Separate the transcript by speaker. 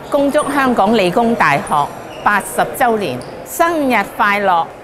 Speaker 1: 恭祝香港理工大學80週年生日快樂！